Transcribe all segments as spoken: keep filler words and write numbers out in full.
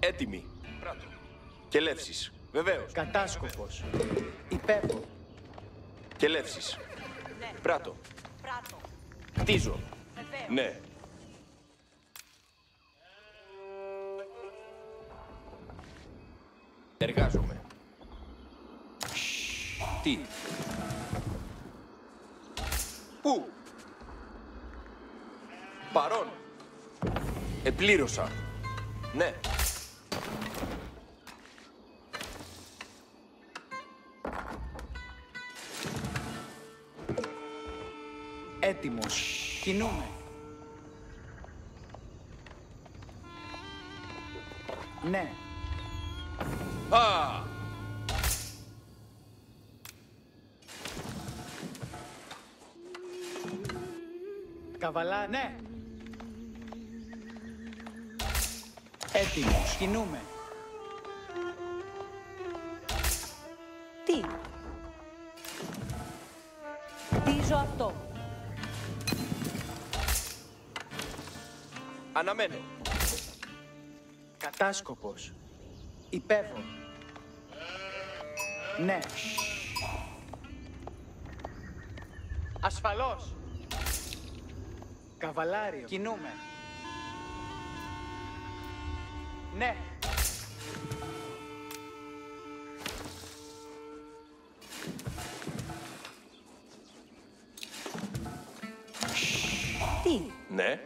Έτοιμοι. Πράτο. Και λεύσεις. Βεβαίως. Κατάσκοπος. Υπέβω. Και λεύσεις. Ναι. Πράτο. Πράτο. Χτίζω. Βεβαίως. Ναι. Εργάζομαι. Τι. Πού. Παρόν. Επλήρωσα. Ναι. Έτοιμος. Κινούμε. Ναι. Α! Καβαλά, ναι. Έτοιμος. Κινούμε. Τι. Χτίζω αυτό. Αναμένω. Κατάσκοπος. Υπέβω. Ναι. Ασφαλώς. Καβαλάριο. Κινούμε. Ναι. Τι. Ναι.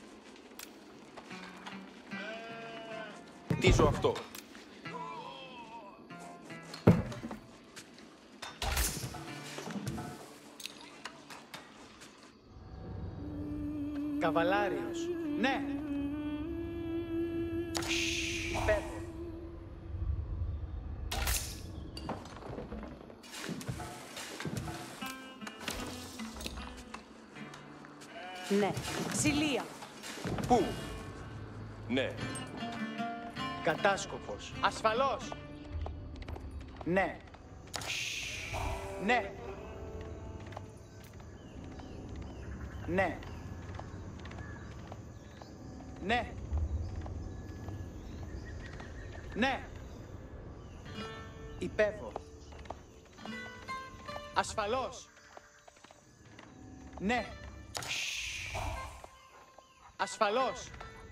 Χτίζω αυτό. Καβαλάριος. Ναι. Υπέβω. Ναι. Ξυλία. Πού. Ναι. Κατάσκοπος. Ασφαλώς. Ναι. Ναι. Ναι. Ναι. Ναι. Υπέβω. Ασφαλώς. Ναι. Ασφαλώς.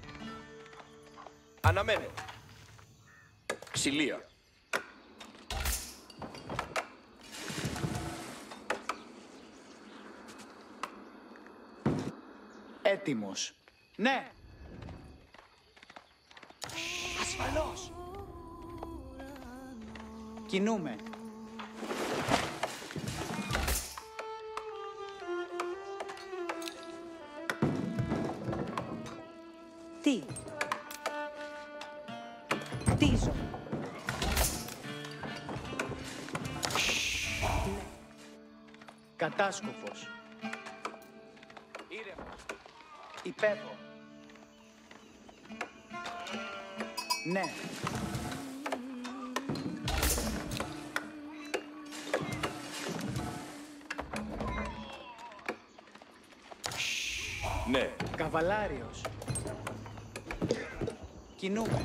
Αναμένω. Ξυλία. Έτοιμος. Ναι. Ασφαλώς. Κινούμε. Τι. Χτίζω. Κατάσκοπος. Ήρεμος. Υπέβω. Ναι. Ναι. Καβαλάριος. Κινούμε.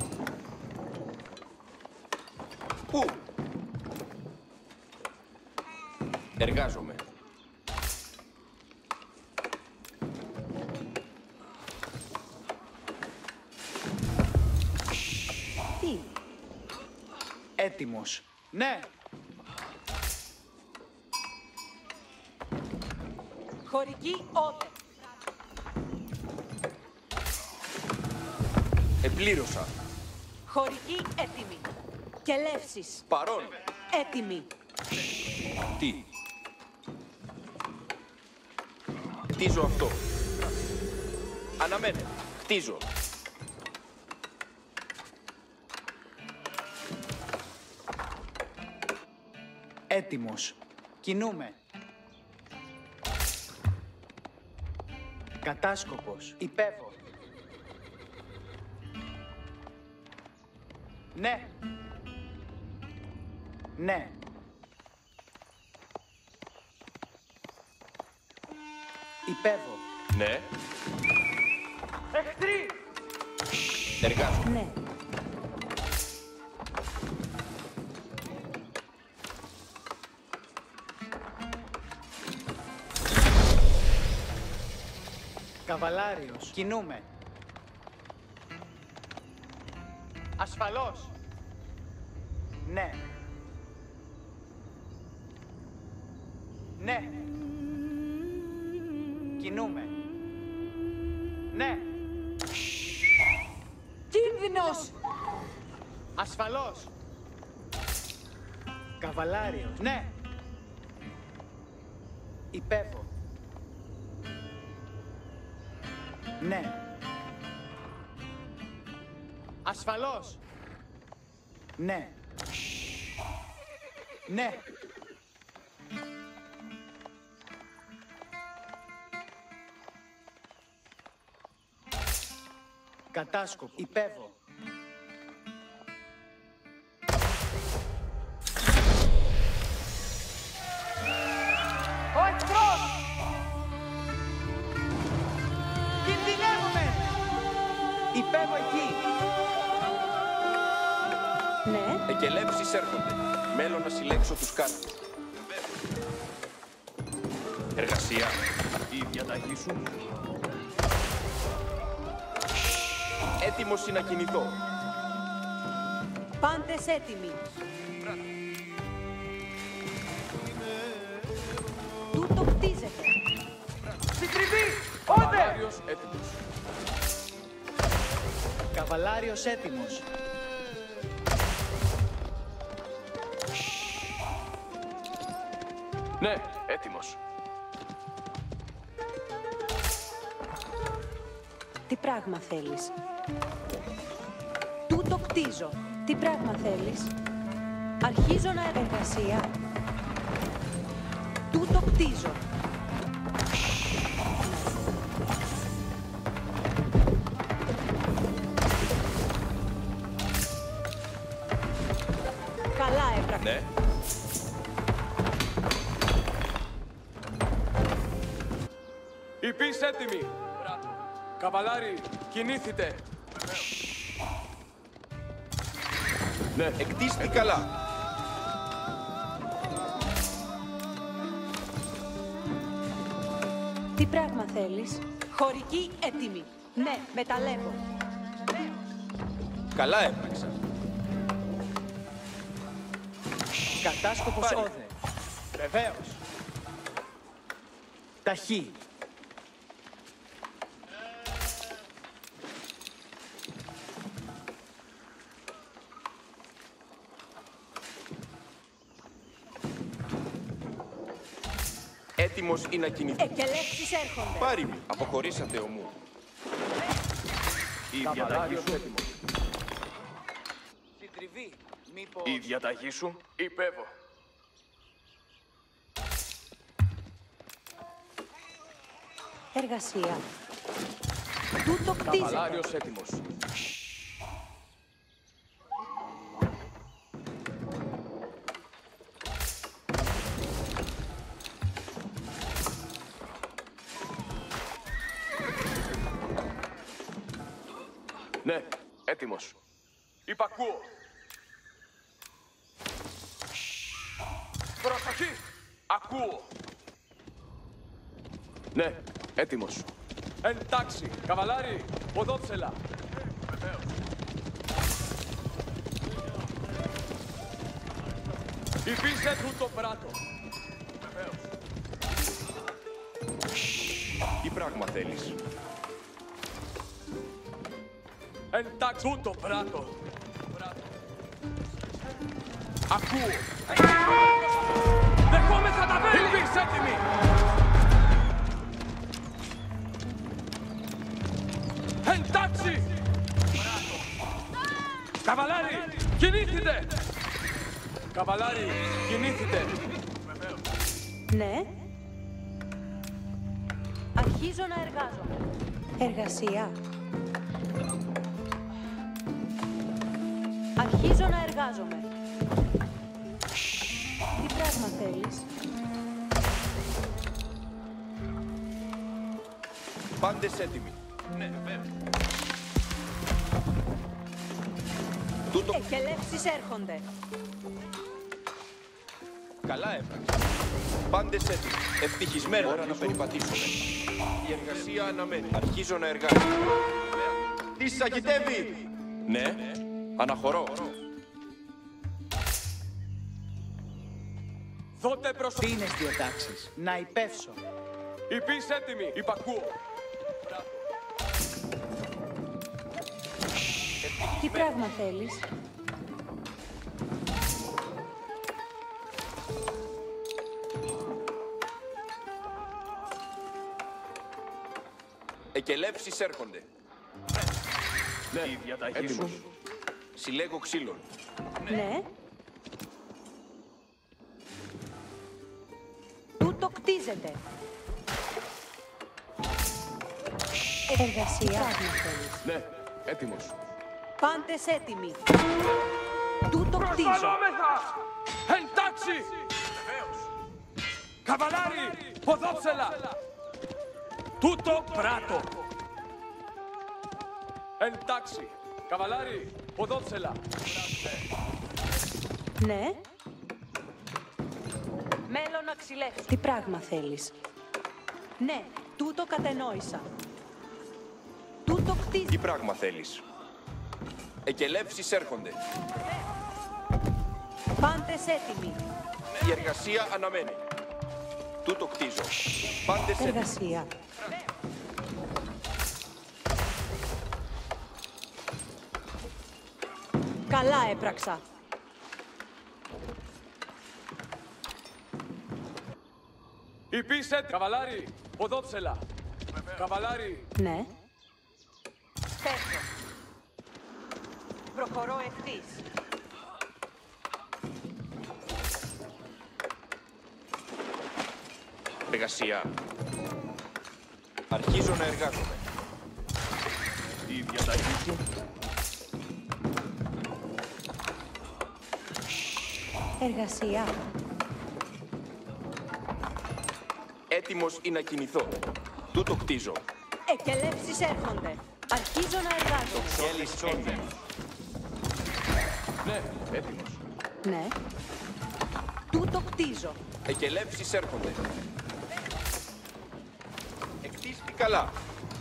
Πού. Εργάζομαι. Τι. Έτοιμος. Ναι. Χωρική ότε. Επλήρωσα. Χωρική έτοιμη. Και λεύσεις. Παρόν. Έτοιμη. Τι. Χτίζω αυτό. Αναμένω. Χτίζω. Έτοιμος. Κινούμε. Κατάσκοπος. Υπέβω. Ναι. Ναι. Υπέβω. Ναι. Εχθροί! Εργάζομαι. Ναι. Καβαλάριος. Κινούμε. Ασφαλώς. Ναι. Ναι. Κινούμε. Ναι. Κίνδυνος! Ασφαλώς. Καβαλάριος. Ναι. Υπέβω. Ναι. Ασφαλώς. Ναι. Ναι. Κατάσκοπο. Υπέβω. Ο εχθρός! Κινδυνεύουμε! Υπέβω εκεί. Ναι. Εκελεύσεις έρχονται. Μέλω να συλλέξω τους κάρτους. Εργασία. Η διαταγή σου. Έτοιμος να κινηθώ. Πάντες έτοιμοι. Τούτο κτίζεται. Συντριβή! Καβαλάριος έτοιμος. Καβαλάριος έτοιμος. Ναι, έτοιμος. Τι πράγμα θέλεις? Τούτο κτίζω. Τι πράγμα θέλεις? Αρχίζω να εργασία. Τούτο κτίζω. Καλά έπραξα. Ναι. Υπείς έτοιμοι. Καβαλάρι, κινήθητε. Ναι. Εκτίστη καλά. Τι πράγμα θέλεις? Χωρική έτοιμη. Ναι, μεταλλεύω. Καλά έπραξα. Κατάσκοπος Πάλι. όδε. Βεβαίως. Ταχύ. Έτοιμος ή να κινηθώ. Εκελεύσεις έρχονται. Πάρει μη. Αποχωρήσατε ομού. Η διαταγή Καβαλάριος σου. έτοιμος. Συντριβή. Μήπως... Η διαταγή σου. Υπέβω. Εργασία. Τούτο κτίζεται. Καβαλάριος έτοιμος. Ναι, έτοιμος. Υπακούω. Προσοχή! Ακούω. Ναι, έτοιμος. Εντάξει, καβαλάρι, ποδόψελα. Βεβαίως. Υπήσε τούτο πράτο. Βεβαίως. Τι πράγμα θέλεις. Εντάξει, τούτο πράτο. Ακούω. Δεχόμεθα τα βέλη. Υπείς έτοιμοι. Εντάξει! Καβαλάρι, κινήθητε! Καβαλάρι, κινήθητε! Ναι. Αρχίζω να εργάζομαι. Εργασία. Αρχίζω να εργάζομαι. Τι πράγμα θέλεις? Πάντες έτοιμοι. Ναι, βέβαια. Τούτο Εκελεύσεις έρχονται. Καλά έπραξε. Πάντες έτοιμοι. Ευτυχισμένοι. Ώρα να περιπατήσουμε. Η εργασία αναμένει. Αρχίζω να εργάζομαι. Τι σακιτεύει! Ναι, αναχωρώ. Δώτε προσοχή. Τι είναι δύο τάξεις. Να υπεύσω. Υπείς έτοιμοι. Υπακούω. Τι πράγμα θέλεις? Εκελεύσεις έρχονται. Ναι, η διαταγή σου. Συλλέγω ξύλων. Ναι. Τούτο κτίζεται. Εργασία. Τι πράγμα θέλεις? Ναι, έτοιμος. Πάντες έτοιμοι. Τούτο κτίζω. Προσβαλόμεθα! Εντάξει! Βεβαίως. Καβαλάρι, ποδόψελα! Τούτο πράτο! Εντάξει, καβαλάρι, ποδόψελα! Ναι. Μέλλον να ξυλεύσω. Τι πράγμα θέλεις? Ναι, τούτο κατενόησα. Τούτο κτίζει. Τι πράγμα θέλεις? Εκελεύσεις έρχονται. Πάντες έτοιμοι. Η εργασία αναμένει. Τούτο κτίζω. Πάντες έτοιμοι. Εργασία. Καλά έπραξα. Υπείς έτοιμοι. Καβαλάρι, ποδόψελα! Καβαλάρι, Ναι. Πέφτω. Προχωρώ ευθύς. Εργασία. Αρχίζω να εργάζομαι. η διαταγή σου. Εργασία. Έτοιμος ή να κινηθώ. Τούτο κτίζω. Εκελεύσεις έρχονται. Αρχίζω να εργάζομαι. Θέλεις έτοιμος. Ναι, έτοιμος. Ναι. Τούτο κτίζω. Εκελεύσεις έρχονται. Εκτίσκει καλά.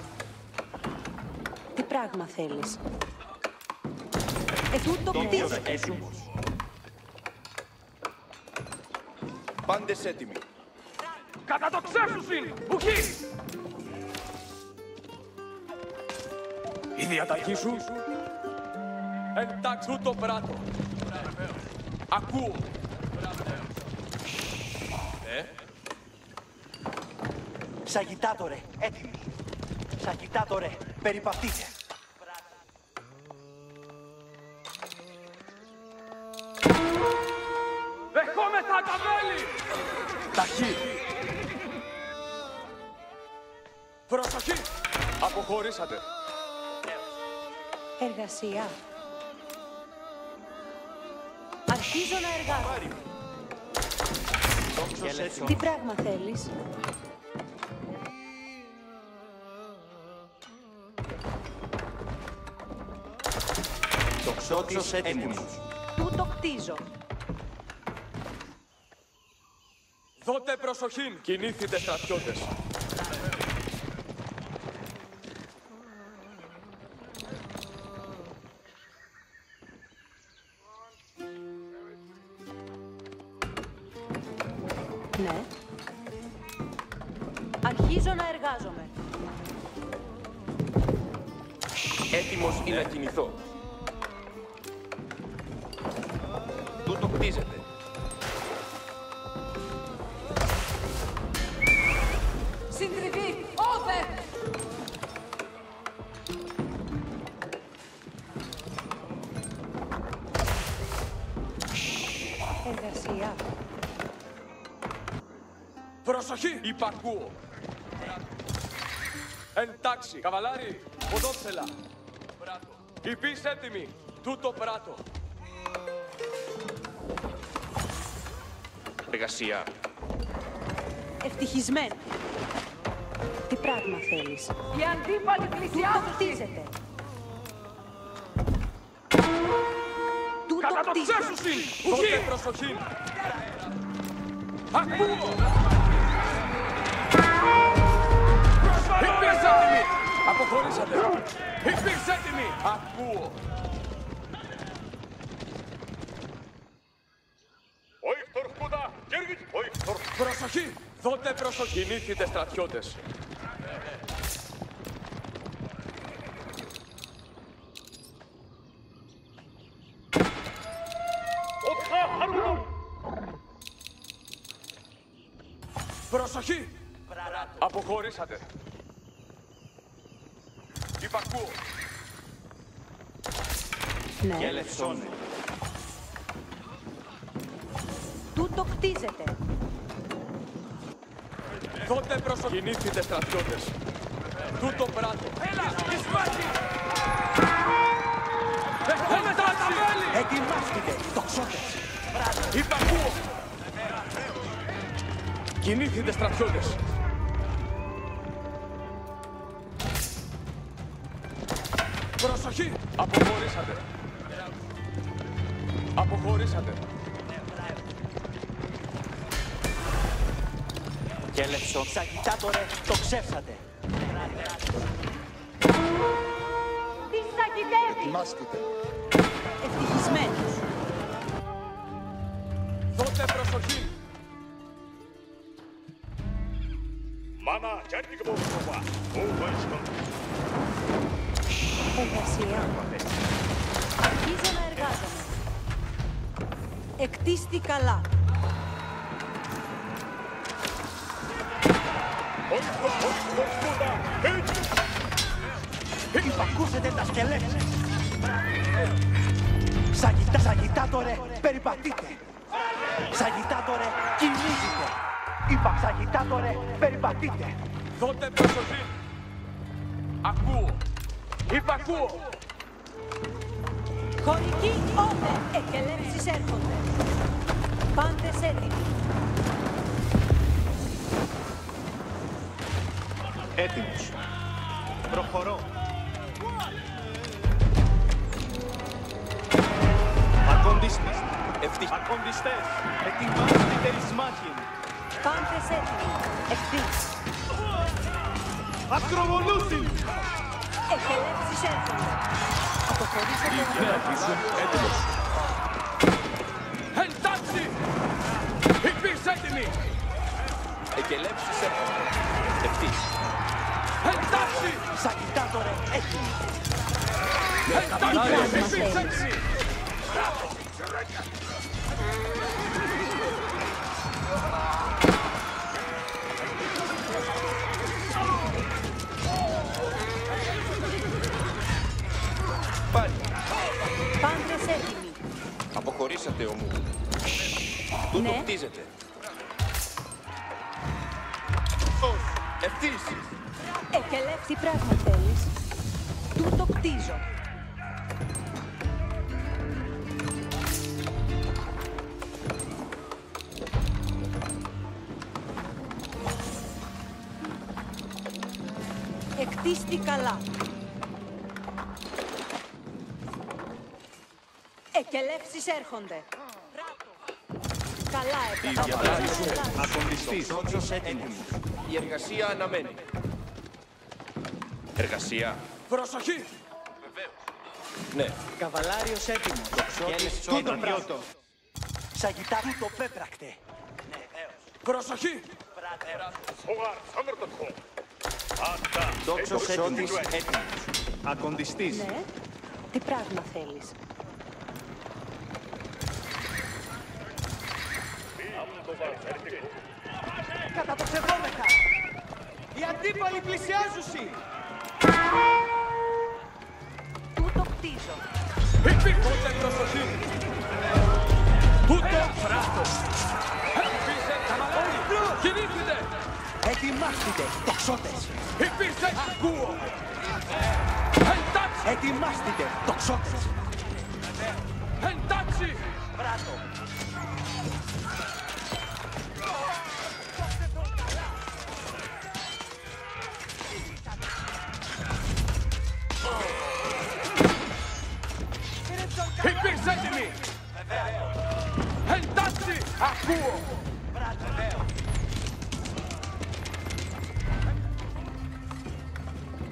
Τι πράγμα θέλεις? Ε, τούτο κτίζω. Έτοιμος. Πάντες έτοιμοι. Κατά το ξέφουσιν, ουχή! Η διαταγή σου. Εντάξει, τούτο πράτο. Ακούω. Ε, Σαγιτάτορε, έτοιμοι. Σαγιτάτορε, περιπατείτε. Δεχόμεθα τα μέλη! Ταχύ! Προσοχή! Αποχωρήσατε. Εργασία. Αρχίζω να εργάζομαι. Τι πράγμα θέλεις? Τοξότης έτοιμος. Τούτο κτίζω. Δώτε προσοχήν, κινήθητε στρατιώτες. Ναι. Αρχίζω να εργάζομαι. έτοιμος ή να κινηθώ. Τούτο κτίζεται. Συντριβή! Όβε! Εργασία. Προσοχή! Υπακούω. Εντάξει, καβαλάρι, ποδόψελα. Υπείς έτοιμοι. Τούτο πράτο. Εργασία. Ευτυχισμένο. Τι πράγμα θέλεις? Οι αντίπαλοι Τούτο πλησιάζουν. κτίζεται. Τούτο Κατά το κτίζεται. ξέσουσιν! Δώτε προσοχή! Ακούω! Υπήρξε έτοιμοι! Αποχωρήσατε! Υπήρξε έτοιμοι! Ακούω! Προσοχή! Δώτε προσοχή! Κινήθητε στρατιώτες! Προσοχή! Αποχωρήσατε! Υπακούω! Ναι. Γελευσόνε. Τούτο κτίζεται. Δώτε προσοχή! Κινήθητε στρατιώτες! Τούτο πράτο! Έλα! Εις μάχη! Έχουμε τα μέλη! Ετοιμάστηκε, τοξότες. Υπακούω! Κινήθητε στρατιώτες! Προσοχή! Αποχωρήσατε! Αποχωρήσατε! Γελευσόν. Σαγιτάτορε, το ξέψατε. Τι σακιτεύει! Ετοιμάστηκε. Ευτυχισμένος. Δώτε προσοχή! Εργασία. Αρχίζω να εργάζομαι. Εκτίστη καλά. Υπακούσετε τα σκελέτα. Σαγιτά, σαγιτάτορε, περιπατείτε. Σαγιτάτορε, κινήθητε. Είπα, σαγιτάτορε, περιπατείτε. Δώτε προσοχή! Ακούω! Υπακούω! Χωρικοί ότε εκελεύσεις έρχονται. Πάντες έτοιμοι. Έτοιμος. Προχωρώ. Ακοντιστές. Ευτυχ... Ακοντιστές. Ετοιμάστηκε εις μάχην. Πάντες έτοιμοι. Ευθύς. Ακροβολούσιν. Εκελεύσεις έρχονται. Αποχωρήσατε να Έτοιμος. Εντάξει! Υπήρξε έτοιμοι! Εκελεύσεις έρχονται. Ευτύς. Εντάξει! Σαγιτάτορε, έτοιμοι. Εντάξει! Υπήρξε έτοιμοι! Πάλι. Πάντες έτοιμοι. Αποχωρήσατε ομού. Τούτο Ναι. κτίζεται. Ευτύς. Εκελεύς τι πράγμα θέλεις. Τούτο κτίζω. Εκτίστη καλά. Εκελεύσεις έρχονται. Καλά έπρεπε. Ακοντιστής. Τόξος έτοιμος. Η εργασία αναμένει. Εργασία. Προσοχή! Ναι. Καβαλάριος έτοιμος. Γελευσόν, Τούτο το πρώτο. Σαγιτά, το πέπρακτε. Προσοχή! Τόξος έτοιμος. Έτοιμος. Ακοντιστής. Ναι. Τι πράγμα θέλεις. Κατατοξευόμεθα. Οι αντίπαλοι πλησιάζουσι. Τούτο κτίζω. Υπήρξε προσοχή! Τούτο φράτο! Υπήρξε καμαλάρι! Κινήθητε! Ετοιμάστηκε, τοξότες. Υπήρξε ακούω! Εντάξει! Ετοιμάστηκε, τοξότες. Εντάξει! Υπήρξε έτοιμοι! Εντάξει! Ακούω!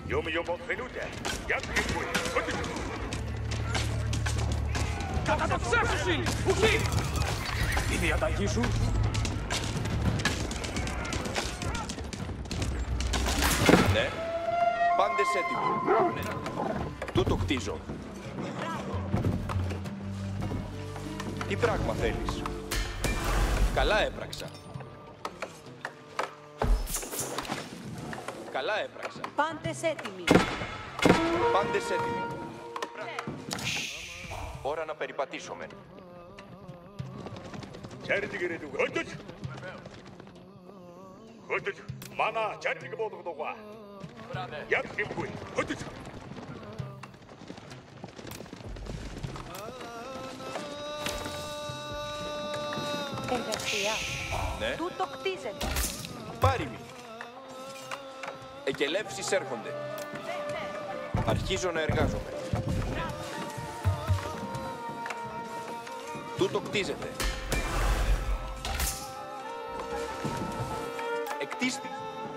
Κατά το ψεύσουσι! Ουχή! Η διαταγή σου. Ναι. Πάντες έτοιμοι. Ναι. Τούτο χτίζω. Τι πράγμα θέλεις? Καλά έπραξα. Καλά έπραξα. Πάντες έτοιμοι. Πάντες έτοιμοι. Ώρα να περιπατήσουμε. Εργασία. Ναι. Τούτο κτίζεται. Πάριμοι. Εκελεύσεις έρχονται. Αρχίζω να εργάζομαι. Τούτο κτίζεται. Εκτίστη.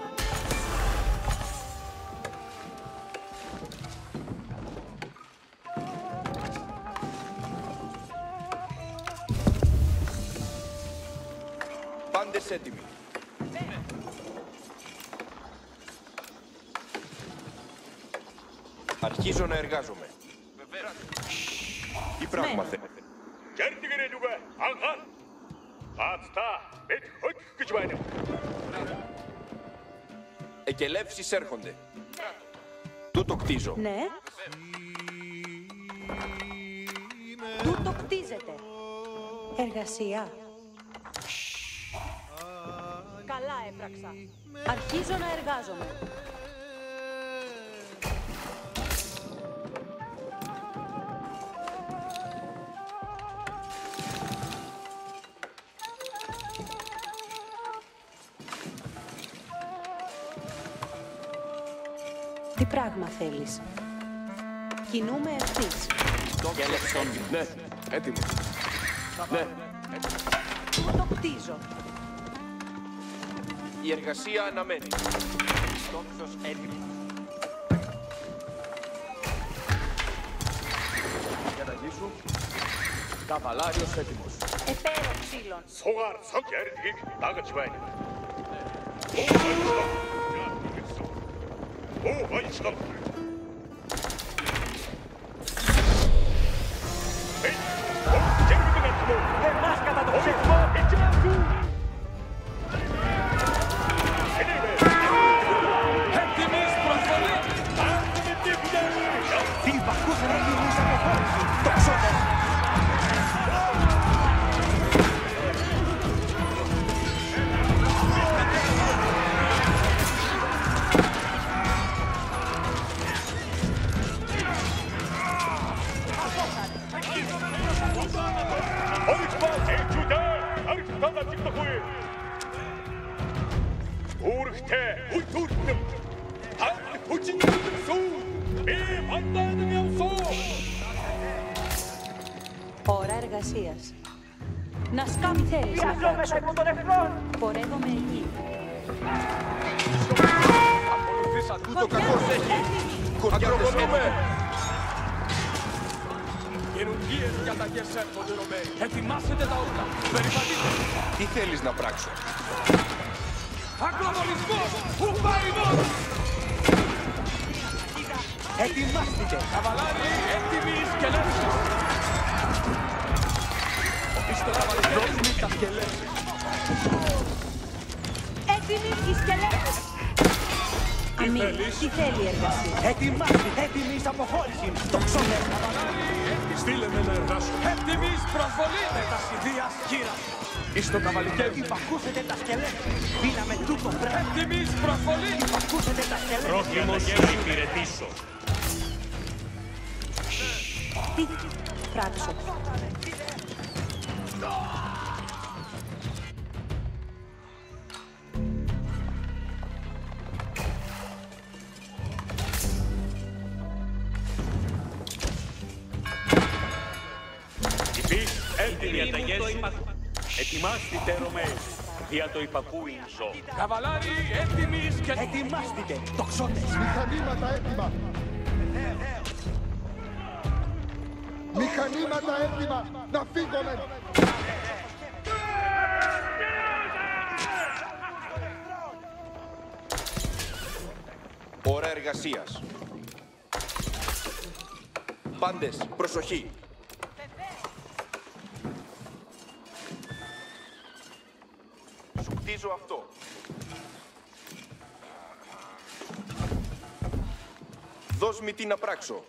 Πάντες έτοιμοι. Αρχίζω να εργάζομαι. Τι πράγμα θέλετε? Εκελεύσεις έρχονται. Τούτο κτίζω. Ναι. Τούτο κτίζεται. Εργασία. Καλά έπραξα. Αρχίζω να εργάζομαι. Τι πράγμα θέλεις? Κινούμε ευθύς. Ναι, έτοιμο. Ναι. Τούτο κτίζω. Η εργασία αναμένει. Στόχος έτοιμο. Διαταγή σου. Καβαλάριος έτοιμος. Επέρω ξύλων. Περνάς κατά το ψεύδο. Έτοιμης προσβολή! Τι υπακούσε να γίνεις αποχώρηση. Τοξότες. Ώρα εργασίας. Να σκάμει θέλεις να πράξω. Πορεύομαι εκεί. Ακολουθήσατε. Τούτο κακός έχει. Ακροβολούμε! Καινούργιες διαταγές έρχονται, Ρωμαίοι. Ετοιμάσετε τα όπλα. Περιπατείτε. Τι θέλεις να πράξω? Ακροβολισμός! Ουφαϊμός! Ετοιμάστηκε. Καβαλάρι, έτοιμοι σκελέσεις. Είστε καβαλικρόσιμοι τα σκελέσεις. Έτοιμοι οι σκελέτες. Αμή, θέλεις? τι θέλει η εργασία? Ετοιμάστηκε. Έτοιμη εις αποχώρηση. Τοξότες. Στείλε με να εργάσω. Έτοιμης προσβολή. Με τα σιδείας κύρα. Εις το καβαλικέρι. Υπακούσετε τα σκελέτα. Δύναμε τούτο πράγμα. Έτοιμης προσβολή. Υπακούσετε τα σκελέτα. Πρόθυμος να υπηρετήσω. Τι πράξω? Υπείς έτοιμοι. Ετοιμάστητε, Ρωμαίοι. Δια το υπακούειν ζω. Καβαλάρι, έτοιμοι και... Ετοιμάστηκε, τοξότες. Μηχανήματα έτοιμα! Μηχανήματα έτοιμα! Να φύγουμε! Ώρα εργασίας. Πάντες, προσοχή. Σου κτίζω αυτό. Δώσ' μη τι να πράξω.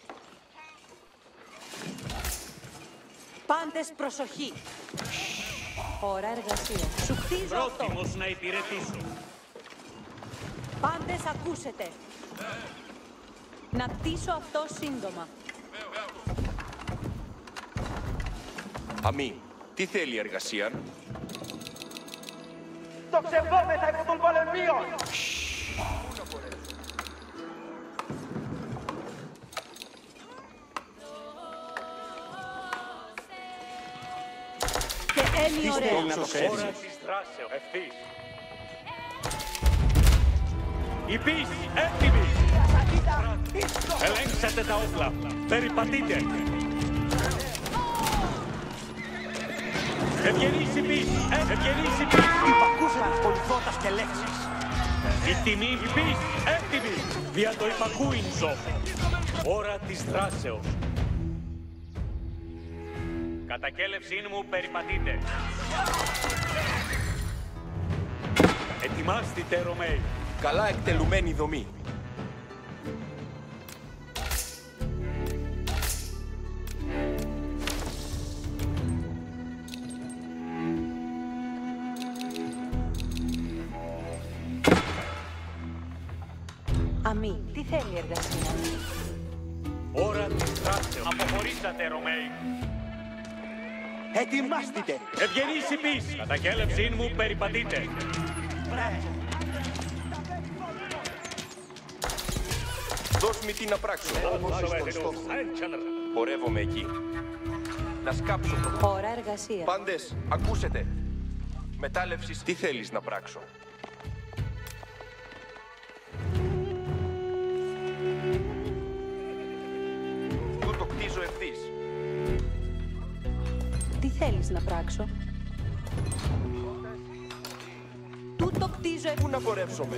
Πάντες προσοχή. Ώρα εργασία. Σου κτίζω αυτό. Πρόθυμος να υπηρετήσω. Πάντες ακούσετε. Να κτίσω αυτό σύντομα. Αμή, τι θέλει η εργασία? Το ξεβόμεθα υπό των πολεμίων! Και έμει ωραία. Ώρα της δράσεως. Ευθύς. Υπείς, έτοιμοι. Ελέγξατε τα όπλα. Περιπατείτε. Ευγενείς υπείς, ευγενείς υπείς. Υπακούσαν πολυθώτας και λέξεις. Η τιμή υπείς, έτοιμοι. Δια το υπακούειν ζω. Ώρα της δράσεως. Κατακέλευσήν μου περιπατείτε. Ετοιμάστητε Ρωμαίοι. Καλά εκτελουμένη δομή. Αμή, τι θέλει η εργασία? Ώρα της δράσεως. Αποχωρήσατε Ρωμαίοι. Ετοιμάστηκε. Ευγενείς υπείς. Κατακέλευσήν μου περιπατείτε. Δώσ' μη τι να πράξω. Πορεύομαι εκεί. Να σκάψω. Ώρα εργασία. Πάντες, ακούσετε. Μετάλευσης, τι θέλεις να πράξω? Του το κτίζω ευθύς. Τι θέλεις να πράξω? Τού το κτίζω Πού να πορεύσομαι?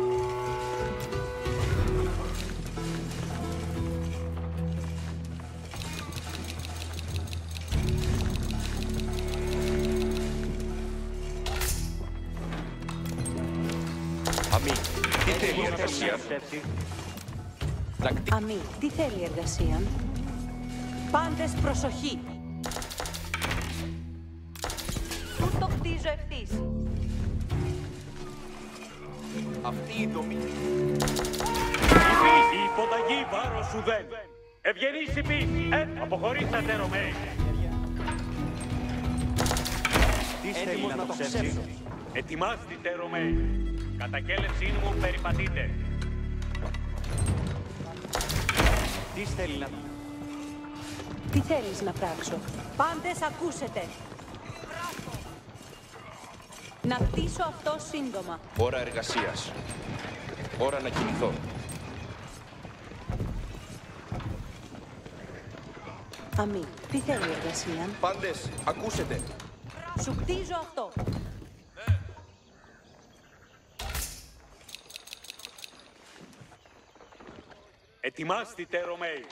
Αμή, τι θέλει η εργασία? Να κτί... Αμή, τι θέλει η εργασία? Πάντες προσοχή. Τού το κτίζω ευθύς. Αυτή η δομή. Υπείς, η υποταγή βάρος ουδέν. Ευγενείς υπείς. Ε, αποχωρήσατε Ρωμαίοι. Τι θέλει να το ξέψει. Ετοιμάστητε Ρωμαίοι. Κατακέλευσήν μου περιπατείτε. Τι θέλει να... Τι θέλεις να πράξω? Πάντες ακούσετε. Να κτίσω αυτό σύντομα. Ώρα εργασίας. Ώρα να κινηθώ. Αμή, τι θέλει η εργασία? Πάντες, ακούσετε. Σου κτίζω αυτό. Ετοιμάστητε Ρωμαίοι.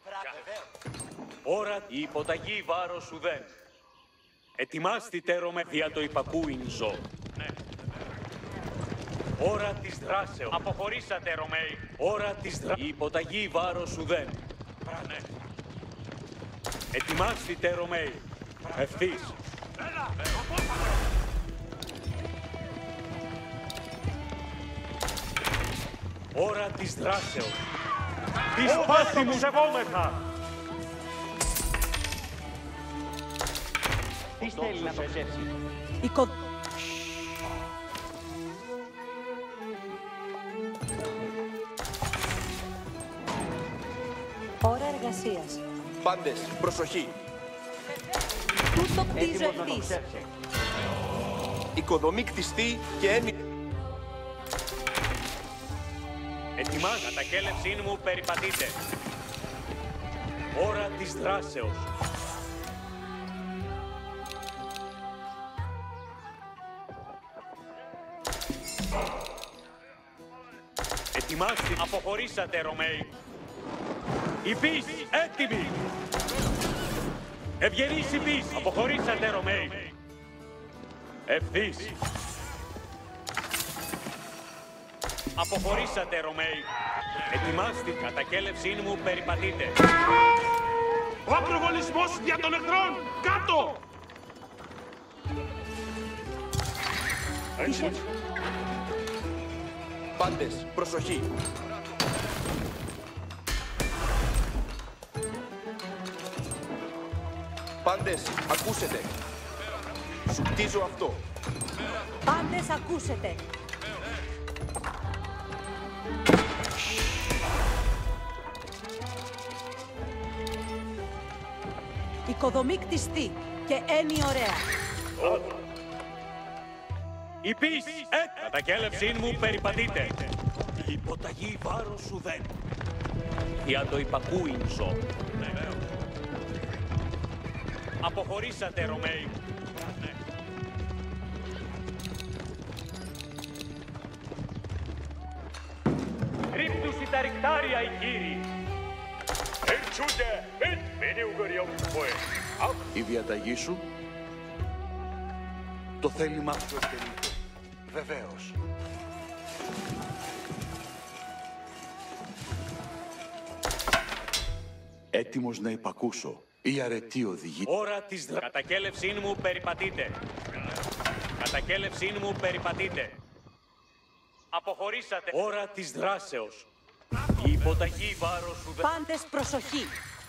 Ώρα η υποταγή βάρος ουδέν. Ετοιμάστητε Ρωμαίοι. Δια το υπακούειν ζω. Ναι. Ώρα της δράσεως. Αποχωρήσατε Ρωμαίοι. Ώρα της δράσεως. Η υποταγή βάρος ουδέν. Ναι. Ετοιμάστητε Ρωμαίοι. Ευθύς. Ώρα της δράσεως. Της πάθη μου σεβόμεθα. Τι θέλει να το ξέψει. Η κο... Ώρα εργασίας. Πάντες, προσοχή. Τού το κτίζω Έτοιμος να το ευθύς. ξέψει. Οικοδομή κτιστή και έννοια. Ετοιμάς, κατακέλευσήν μου περιπατείτε. Ώρα της δράσεως. Ετοιμάστε, αποχωρήσατε Ρωμαίοι. Υπείς, έτοιμοι. Ευγενείς υπείς, αποχωρήσατε Ρωμαίοι. Ευθύς. Αποχωρήσατε Ρωμαίοι. Ετοιμάστε, κατακέλευσήν μου περιπατείτε. Ο ακροβολισμός δια των εχθρών! Κάτω! Έτσι. Πάντες, προσοχή. Πάντες, ακούσετε. Σου κτίζω αυτό. Πάντες ακούσετε. Οικοδομή κτιστή και έννοια ωραία. Υπείς, ε, κατακέλευσήν μου περιπατείτε. Η υποταγή βάρος σου δεν. Για το υπακούειν ζω. Αποχωρήσατε Ρωμαίοι. Ρίπτουσι τα ρηκτάρια οι κύριοι. Ερτσούνται, ετ μείνει ουγγαρία ουκποέ. Η διαταγή σου, το θέλημά σου εκτελείται. Βεβαίως. Έτοιμος να υπακούσω. Η αρετή οδηγεί. Ώρα της δρα... Κατακέλευσήν μου περιπατείτε. Κατακέλευσήν μου περιπατείτε. Αποχωρήσατε. Ώρα της δράσεως. Η υποταγή βάρος σου δεν... Πάντες προσοχή.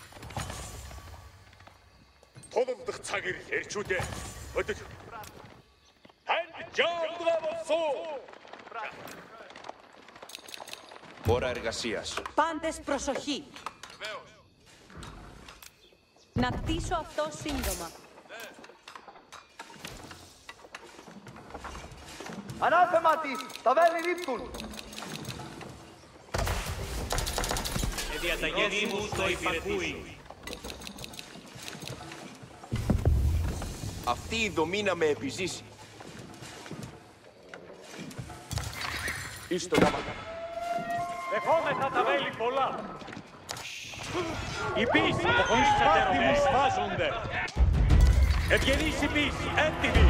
Тодордох цаг ир эрчүүдээ. Өдөр. Ханд жаадгаа болсон. Ώρα εργασίας. Πάντες προσοχή. Να κτίσω αυτό σύντομα. Ανάθεμα της, τα βέλη ρίπτουν. Και διαταγές μου το υπακούει. Αυτή η δομή να με επιζήσει. Εις το γάμα. Δεχόμεθα τα βέλη πολλά. Υπείς, αποχωρήσατε Ρωμαίοι, σφάζονται. Ευγενείς υπείς, έτοιμοι.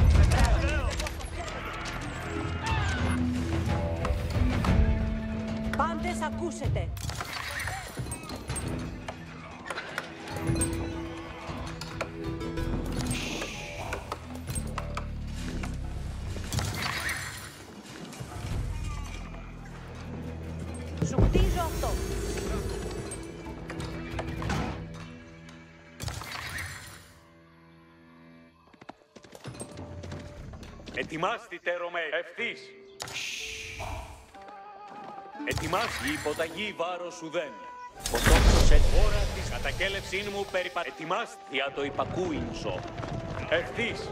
Πάντες ακούσετε. Σου κτίζω αυτό. Ετοιμάστε Ρωμαίοι, ευθύς. Ετοιμάστε, η υποταγή βάρος σου δεν. Ο τόξος έτοιμος. Ώρα της κατακέλευσήν μου περιπατ... Ετοιμάστε, για το υπακούειν ζω. Ευθύς.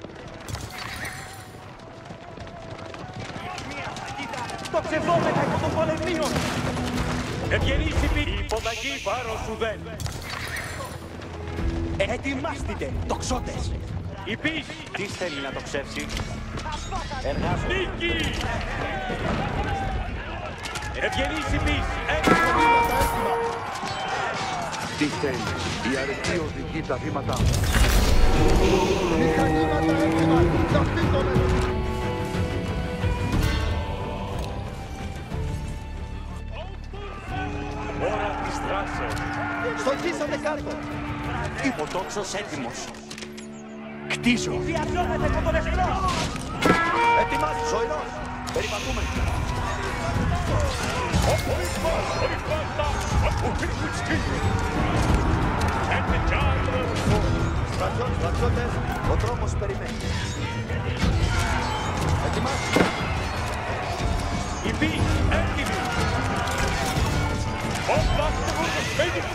Το ξεβόμετα υπό των πολεμίων. Ευγενείς υπή, η υποταγή βάρος σου δεν. Ετοιμάστητε, τοξότες! Υπείς, Τι θέλει να τοξεύσει? Εργάζομαι. νίκη! Ευγενείς υπείς, Τα έτοιμοι. βήματα έτοιμα. Τι θέλει, η αρετή οδηγεί τα βήματά μου. Μηχανήματα έτοιμα. Να φύγουμε. Ώρα της δράσεως. Στοχίσατε κάτω. Υποτόξος έτοιμος. Κτίζω. Βιαζόμαστε υπό τον εχθρό. Ετοιμάστε, ζωηρός. Περιπατούμε. Στρατιώτες, στρατιώτες, ο δρόμος περιμένει. Ετοιμάστε. Υπείς, έτοιμοι. Όπλα, έτοιμοι.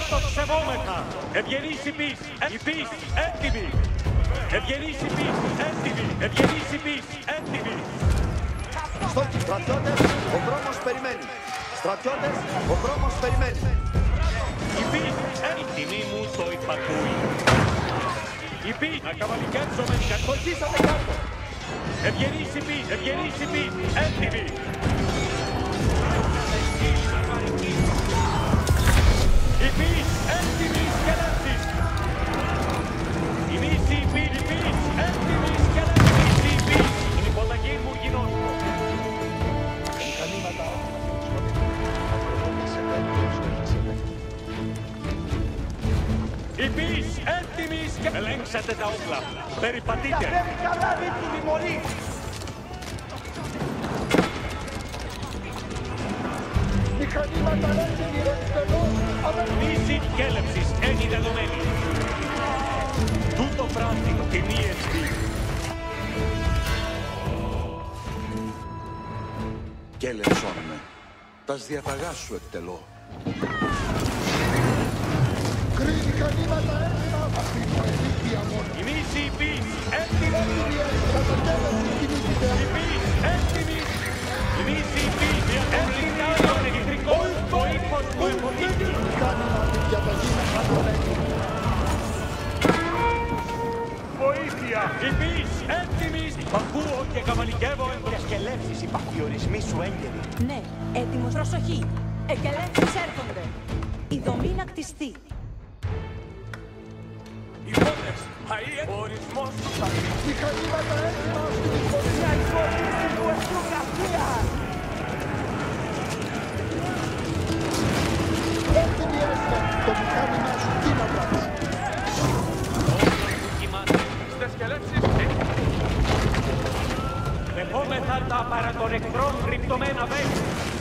το σεβόμεθα. Ευγενείς υπείς, υπείς, έτοιμοι. Ευγενείς υπείς, έτοιμοι. Ευγενείς υπείς, έτοιμοι. Στρατιώτες, ο δρόμος περιμένει. Στρατιώτες, ο δρόμος περιμένει. Υπείς, η τιμή μου το υπακούει. Υπείς, να καβαλικέψουμε Στοχίσατε κάτω. Ευγενείς υπείς, ευγενείς υπείς, έτοιμοι. Υπείς, έτοιμοι σκελέψεις. Υπείς, υπείς, υπείς, έτοιμοι σκελέψεις. Υπείς, την υποταγή μου γινώσκω. Υπείς, έτοιμοι σκελέψεις. Ελέγξατε τα όπλα. Περιπατείτε. Κατέβει καλά ρίχνουν οι μολοί. Μηχανήματα έτοιμοι, εκτελώς. Μίση κέλεψης είναι δεδομένη. Τούτο πράττει τιμή ευθύ. Κέλεψον με. Τας διαταγάς σου εκτελώ. Κρύοι μηχανήματα έτοιμα. Αυτή είναι η ηλικία μόνο. Η μίση υπείς, έτοιμη. Έτοιμοι κατακέλευση κινήτητε. Υπείς, έτοιμη. Η μίση υπείς, έτοιμη. Το ηλεκτρικό, το ύφος μου εμποδίζει. Μηχάνημα την διαταγή να κατονέχει. Βοήθεια. Υπείς, έτοιμης. Ακούω και καβαλικεύω Και σκελέψεις οι παχιορισμοί σου έγκαιροι. Ναι, έτοιμος. Προσοχή. Εκελεύσεις έρχονται. Η δομή να κτιστεί. Οι πόντες, αεί, ο ορισμός του θα πει. Μηχανήματα έτοιμα στην υποδοχή. Μια υπόθεση του εθνογραφία. Έτοιμοι έστε. Το μηχάνημα σου τι να πράξει. Στις σκελέψεις, δεχόμεθα τα παρά των εχθρών κρυπτωμένα βέλη.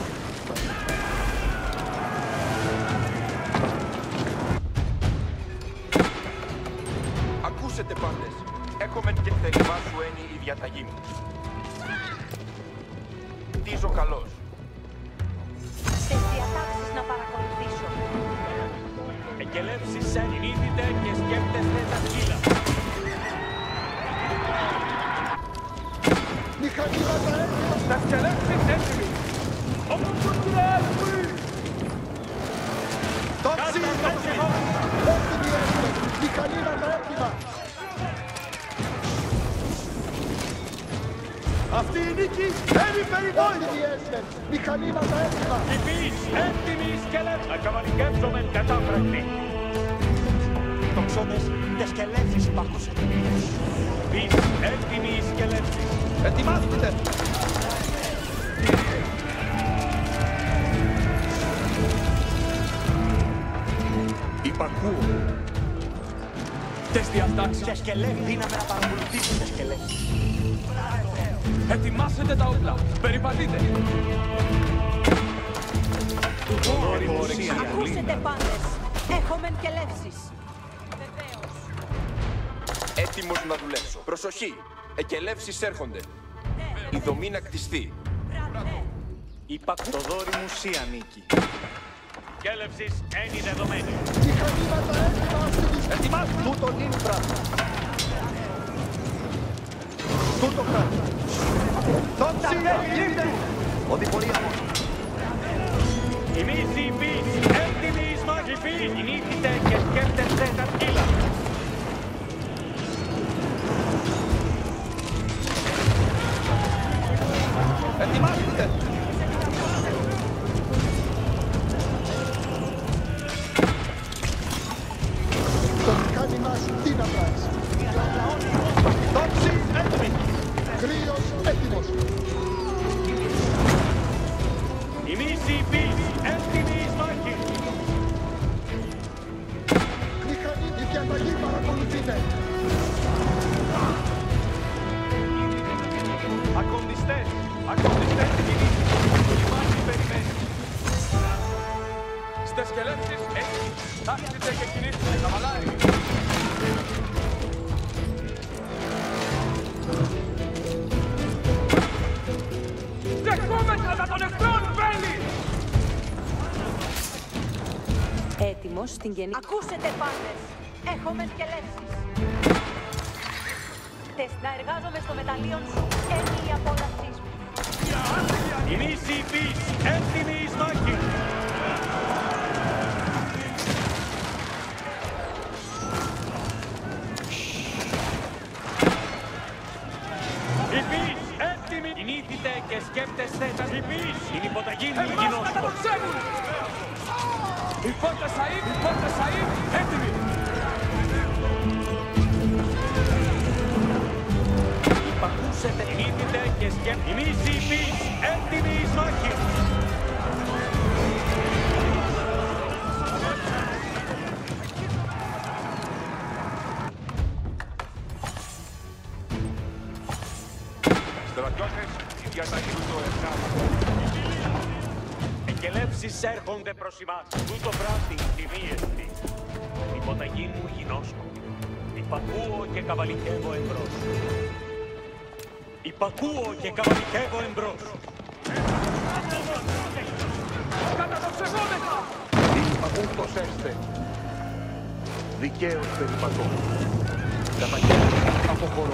Ακούσετε πάντες. Έχομεν και θέλημά σου ένι η διαταγή μου. Κτίζω καλώς. Στις διατάξεις να παρακολουθήσω. Εκελεύσεις εννίδητε και σκέπτεστε τα σκύλα. Μηχανήματα έτοιμα. Τα σκελέψεις έτοιμοι. Όπως το τρέχει. Το ψήφο. Έτοιμοι έστε. Μηχανήματα έτοιμα. Αυτή η νίκη είναι περιβόητη. Έτοιμοι έστε. Μηχανήματα έτοιμα. Υπείς, έτοιμοι σκελέψεις. Να καβαλικεύσομεν κατάφρακτη. Τοξότες, τε σκελέψεις υπακούσατε. Υπείς, έτοιμοι σκελέψεις. Ετοιμάστε. Υπακούω. τες διατάξεις. Και σκελέφ, δύναμε να παρακολουθήσουμε τε σκελέφεις. Ετοιμάσετε τα όπλα. Περιπατείτε. Ακούσετε πάντες. Έχομεν και λεύσεις. Βεβαίως. Έτοιμος να δουλέψω. Προσοχή. Εκελεύσεις έρχονται. Η δομή να κτιστεί. Υπακού. Το δόρυ μου σύ ανήκει. Κέλευσης ένι δεδομένη. Μηχανήματα έτοιμα στην ισχύ. Ετοιμάστε. Τούτον είναι πράγμα. Τούτο πράγμα. Το ψήφο. Οδηπορία μόνο. Υπείς, υπείς, έτοιμοι εις μάχη. Υπείς, κινήθητε και σκέπτεστε τα σκύλα. Ετοιμάστε. Το μηχάνημα σου τι να πράξει. Το ψήφο έτοιμοι. Κρύος έτοιμος. Υπείς, υπείς, έτοιμοι εις μάχη. Μηχανή, η διαταγή παρακολουθείτε. Ακοντιστές. Ακοντιστές την κινήση. Η μάχη περιμένει. Στις σκελέψεις, έτσι. Τάξτε και κινήστε, καβαλάρι. Δεχόμεθα τα των εχθρών, βέλη! Έτοιμος στην γενική... Ακούσετε πάντες! Έχω μεσκελεύσεις. Τες να εργάζομαι στο μεταλλείο σου. Έμεινε η απόλαυσής μου. Κινήσει η φύση, έτοιμη εις μάχη. Η φύση, έτοιμη. Κινήθητε και σκέπτεστε τα φύση. Την υποταγή μου γινώσκω. Η πόρτα Σαΐμ, η πόρτα Σαΐμ, έτοιμη. Υπακούσετε, κινήθητε και σκέπτεστε. Κινήσει η φύση, έτοιμη εις μάχη. Στρατιώτες, η διαταγή του εργάζονται. Εκελεύσεις έρχονται προς εμάς. Τούτο βράδυ τιμίεστη. Υποταγή μου γινώσκω. Υπακούω και καβαλικεύω εμπρός. Υπακούω και καβαλικεύω εμπρός. Κατατοξευόμεθα! Υπακούτος έστε. Δικαίως περιπατώ. Καταγγέλλω, αποχωρώ.